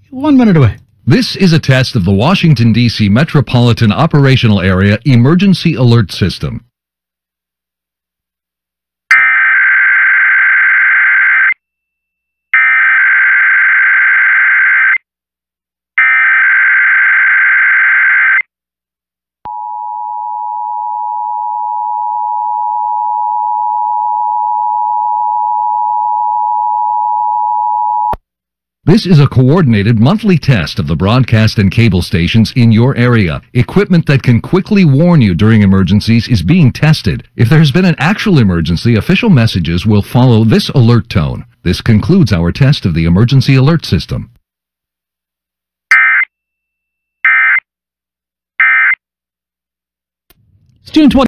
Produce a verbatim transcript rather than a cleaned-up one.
one minute away. This is a test of the Washington, D C Metropolitan Operational Area Emergency Alert System. This is a coordinated monthly test of the broadcast and cable stations in your area. Equipment that can quickly warn you during emergencies is being tested. If there has been an actual emergency, official messages will follow this alert tone. This concludes our test of the emergency alert system. It's June twentieth.